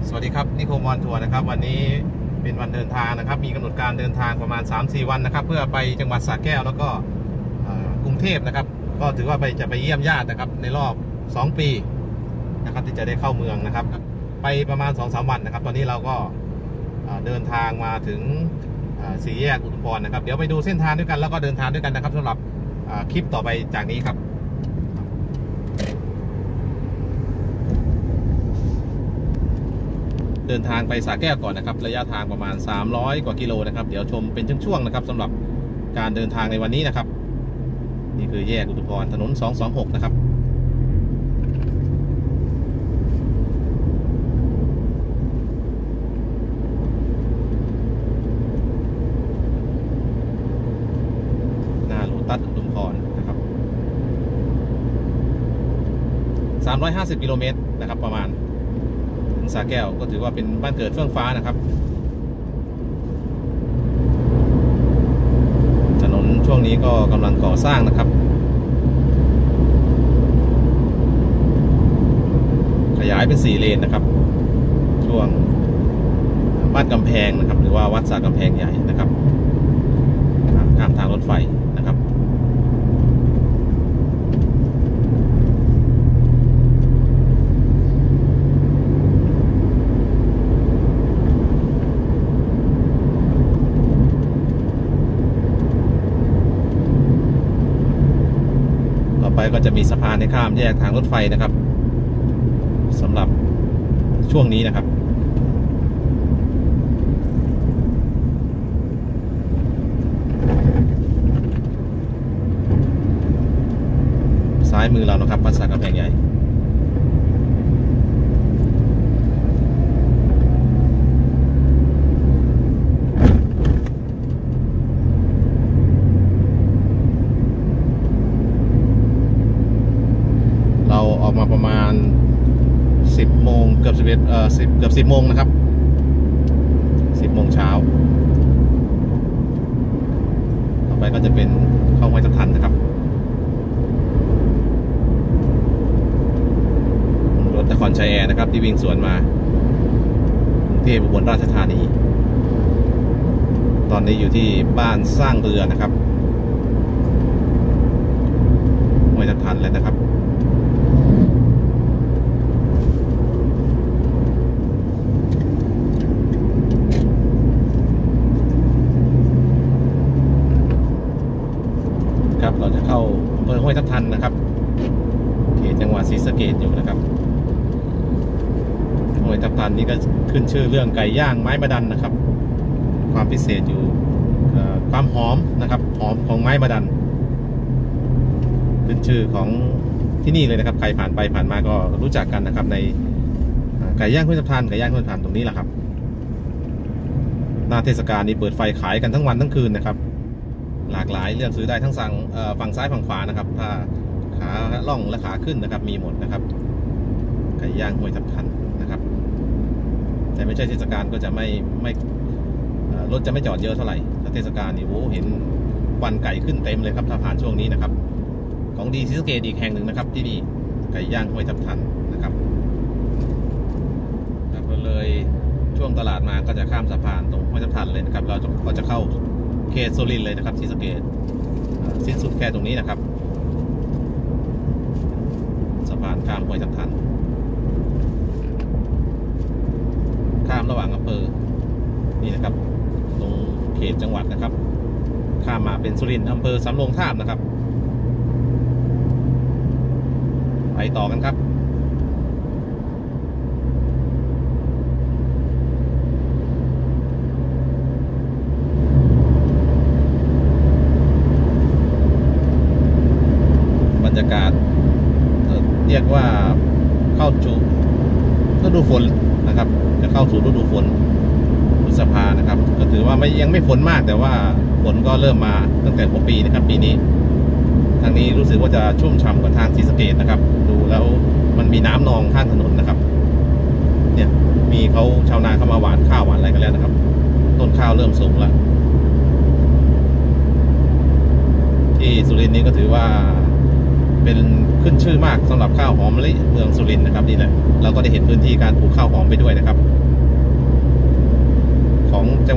สวัสดีครับนิโคมอนทัวร์นะครับวันนี้เป็นวันเดินทางนะครับมีกำหนดการเดินทางประมาณ 3-4 วันนะครับเพื่อไปจังหวัดสระแก้วแล้วก็กรุงเทพนะครับก็ถือว่าจะไปเยี่ยมญาตินะครับในรอบ2 ปีนะครับที่จะได้เข้าเมืองนะครับไปประมาณ 2-3 วันนะครับตอนนี้เราก็เดินทางมาถึงสี่แยกอุทุมพรนะครับเดี๋ยวไปดูเส้นทางด้วยกันแล้วก็เดินทางด้วยกันนะครับสำหรับคลิปต่อไปจากนี้ครับเดินทางไปสระแก้วก่อนนะครับระยะทางประมาณ300 กว่ากิโลนะครับเดี๋ยวชมเป็นช่วงๆนะครับสำหรับการเดินทางในวันนี้นะครับนี่คือแยกอุทุมพรถนน226นะครับหน้าโลตัสอุทุมพรนะครับ350 กิโลเมตรนะครับประมาณสระแก้วก็ถือว่าเป็นบ้านเกิดเฟื่องฟ้านะครับถนนช่วงนี้ก็กำลังก่อสร้างนะครับขยายเป็น4 เลนนะครับช่วงบ้านกำแพงนะครับหรือว่าวัดสระกำแพงใหญ่นะครับข้ามทางรถไฟนะครับไปก็จะมีสะพานให้ข้ามแยกทางรถไฟนะครับสำหรับช่วงนี้นะครับซ้ายมือเรานะครับวัดสระกำแพงใหญ่ออกมาประมาณ10 โมงเกือบ10 โมงนะครับ10 โมงเช้าต่อไปก็จะเป็นเข้าห้วยทับทันนะครับรถนครชัยแอร์นะครับที่วิ่งสวนมากรุงเทพอุบลราชธานีตอนนี้อยู่ที่บ้านสร้างเรือนะครับห้วยทับทันแล้วนะครับเราจะเข้าอำเภอห้วยทับทันนะครับเขตจังหวัดศรีสะเกษอยู่นะครับห้วยทับทันนี้ก็ขึ้นชื่อเรื่องไก่ย่างไม้มะดันนะครับความพิเศษอยู่ความหอมนะครับหอมของไม้มะดันขึ้นชื่อของที่นี่เลยนะครับใครผ่านไปผ่านมาก็รู้จักกันนะครับในไก่ย่างห้วยทับทันไก่ย่างห้วยทับทันตรงนี้แหละครับหน้าเทศกาลนี้เปิดไฟขายกันทั้งวันทั้งคืนนะครับหลากหลายเลือกซื้อได้ทั้งฝั่งซ้ายฝั่งขวานะครับถ้าขาล่องและขาขึ้นนะครับมีหมดนะครับไก่ย่างห้วยทับทันนะครับแต่ไม่ใช่เทศกาลก็จะไม่รถจะไม่จอดเยอะเท่าไหร่ถ้าเทศกาลนี่โอ้เห็นวันไก่ขึ้นเต็มเลยครับถ้าผ่านช่วงนี้นะครับของดีศรีสะเกษอีกแห่งหนึ่งนะครับที่นี่ไก่ย่างห้วยทับทันนะครับเลยช่วงตลาดมาก็จะข้ามสะพานตรงห้วยทับทันเลยนะครับเราจะเข้าเขตสุรินทร์เลยนะครับศรีสะเกษสิ้นสุดแค่ตรงนี้นะครับสะพานข้ามห้วยทับทันข้ามระหว่างอำเภอนี่นะครับตรงเขตจังหวัดนะครับข้ามมาเป็นสุรินทร์อำเภอสำโรงทาบนะครับไปต่อกันครับบรรยากาศเรียกว่าเข้าสู่ฤดูฝนนะครับจะเข้าสู่ฤดูฝนพฤษภานะครับก็ถือว่ายังไม่ฝนมากแต่ว่าฝนก็เริ่มมาตั้งแต่หัวปีนะครับปีนี้ทางนี้รู้สึกว่าจะชุ่มฉ่ำกว่าทางศรีสะเกษนะครับดูแล้วมันมีน้ำนองข้างถนนนะครับเนี่ยมีเขาชาวนาเข้ามาหว่านข้าวหว่านอะไรกันแล้วนะครับต้นข้าวเริ่มสูงแล้วที่สุรินทร์นี้ก็ถือว่า เป็นขึ้นชื่อมากสำหรับข้าวหอมมะลิเมืองสุรินทร์นะครับนี่แหละเราก็ได้เห็นพื้นที่การปลูกข้าวหอมไปด้วยนะครับ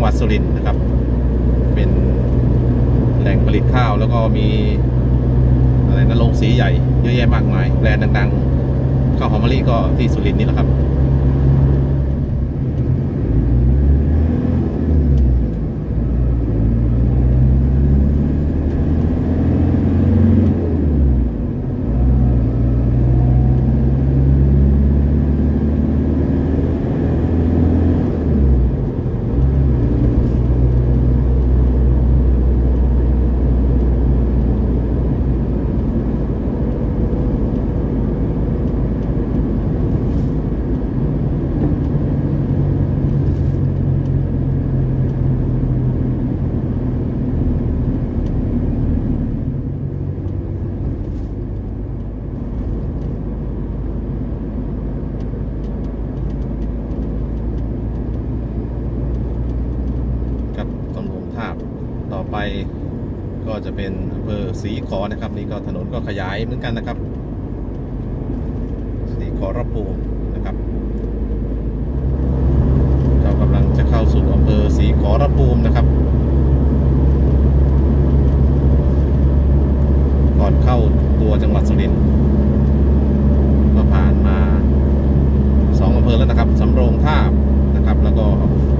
งหวัดสุรินทร์นะครับเป็นแหล่งผลิตข้าวแล้วก็มีอะไรนะโรงสีใหญ่เยอะแยะมากมายแบรนด์ดังๆข้าวหอมมะลิก็ที่สุรินทร์นี่แหละครับต่อไปก็จะเป็นอำเภอศรีขอนะครับนี่ก็ถนนก็ขยายเหมือนกันนะครับศรีขอรภูมินะครับเรากำลังจะเข้าสู่อำเภอศรีขอรภูมินะครับก่อนเข้าตัวจังหวัดสุรินทร์ก็ผ่านมา2อำเภอแล้วนะครับสำโรงทาบนะครับแล้วก็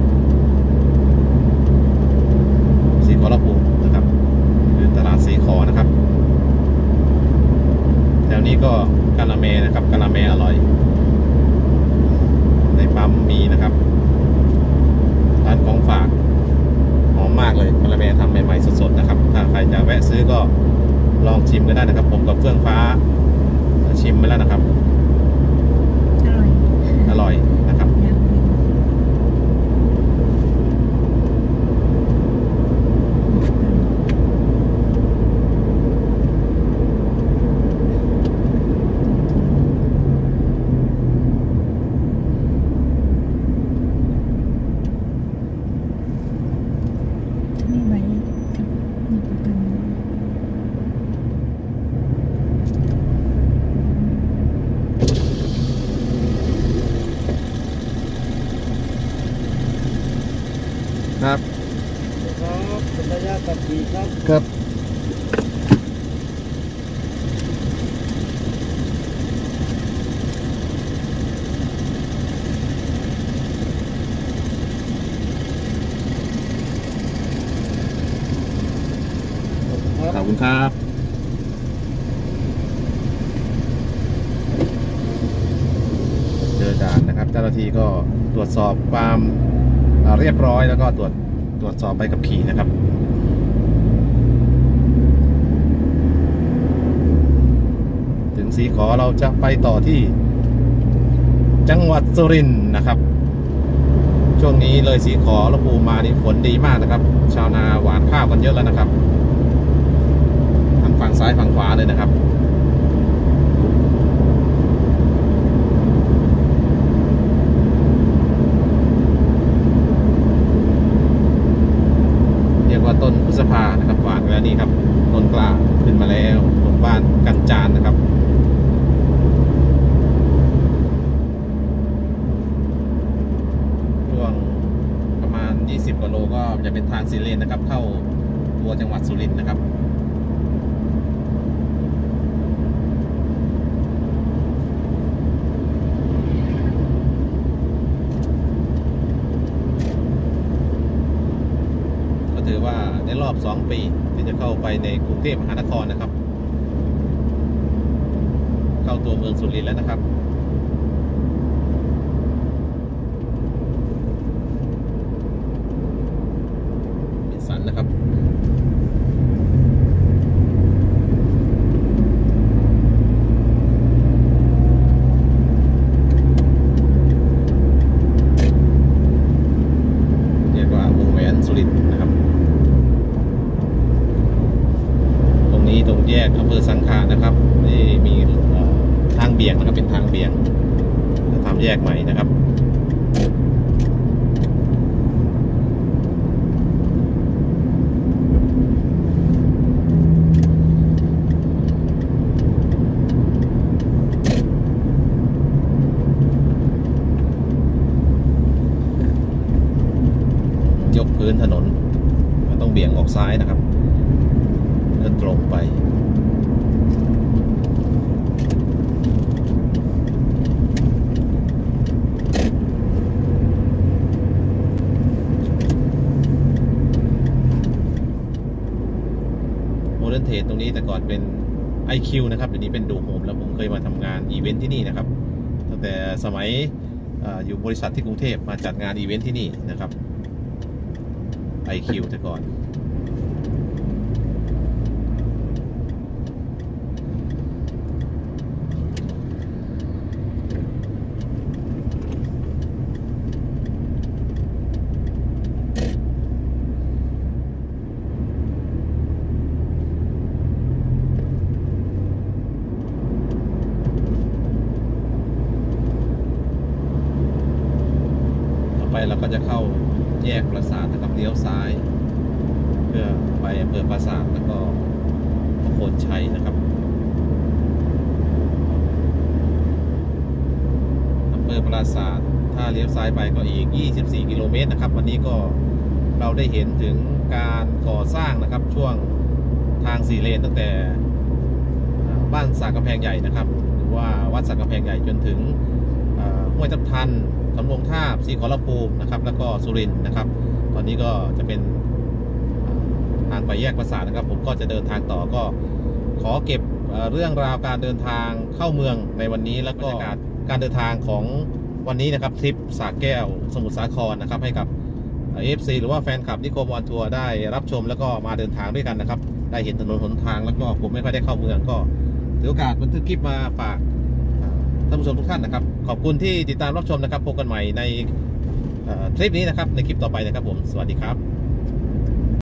ศรีขอรภูมินะครับคือตลาดศรีขอนะครับแถวนี้ก็กะละแมนะครับกะละแมอร่อยในปั๊มมีนะครับร้านของฝากหอมมากเลยกะละแมทำใหม่ๆสดๆนะครับถ้าใครจะแวะซื้อก็ลองชิมกันได้นะครับผมกับเฟื่องฟ้าชิมไปแล้วนะครับอร่อยนะครับครับเป็นระยะกับปีครับครับขอบคุณครับเจอด่านนะครับเจ้าหน้าที่ก็ตรวจสอบความเรียบร้อยแล้วก็ตรวจสอบใบขับขี่นะครับถึงศรีขอเราจะไปต่อที่จังหวัดสุรินทร์นะครับช่วงนี้เลยศรีขอรภูมิมานี่ฝนดีมากนะครับชาวนาหวานข้าวกันเยอะแล้วนะครับทั้งฝั่งซ้ายฝั่งขวาเลยนะครับต้นพฤษภานะครับหวานแล้วนี่ครับต้นกล้าขึ้นมาแล้วตรงบ้านกันจานนะครับช่วงประมาณ20กว่าโลก็จะเป็นทาง4 เลนนะครับเข้าตัวจังหวัดสุรินทร์นะครับถือว่าในรอบ2 ปีที่จะเข้าไปในกรุงเทพมหานครนะครับเข้าตัวเมืองสุรินทร์แล้วนะครับนิสสันนะครับเรียกว่าวงแหวนสุรินทร์นะครับตรงแยกอำเภอสังขะนะครับนี่มีทางเบี่ยงนะครับเป็นทางเบี่ยงพื้นถนนก็ต้องเบี่ยงออกซ้ายนะครับเดินตรงไปโมเดิร์นเทรดตรงนี้แต่ก่อนเป็น IQ นะครับเดี๋ยวนี้เป็นดูโฮมแล้วผมเคยมาทำงานอีเวนท์ที่นี่นะครับตั้งแต่สมัยอยู่บริษัทที่กรุงเทพมาจัดงานอีเวนท์ที่นี่นะครับ IQ แต่ก่อนไปเราก็จะเข้าแยกปราสาทนะครับเลี้ยวซ้ายเพื่อไปอำเภอปราสาทแล้วก็พระโคนชัยนะครับอำเภอปราสาทถ้าเลี้ยวซ้ายไปก็อีก24กิโลเมตรนะครับวันนี้ก็เราได้เห็นถึงการก่อสร้างนะครับช่วงทาง4 เลนตั้งแต่บ้านสากำแพงใหญ่นะครับหรือว่าวัดสากำแพงใหญ่จนถึงห้วยทับทันสำโรงทาบศรีขอรภูมินะครับแล้วก็สุรินทร์นะครับตอนนี้ก็จะเป็นทางไปแยกปราสาทนะครับผมก็จะเดินทางต่อก็ขอเก็บเรื่องราวการเดินทางเข้าเมืองในวันนี้แล้วก็การเดินทางของวันนี้นะครับทริปสระแก้วสมุทรสาครนะครับให้กับ FC หรือว่าแฟนคลับนิโคมออนทัวร์ได้รับชมแล้วก็มาเดินทางด้วยกันนะครับได้เห็นถนนหนทางแล้วก็ผมไม่ค่อยได้เข้าเมืองก็ถือโอกาสบันทึกคลิปมาฝากท่านผู้ชมทุกท่านนะครับขอบคุณที่ติดตามรับชมนะครับพบกันใหม่ในทริปนี้นะครับในคลิปต่อไปนะครับผมสวัสดีครับ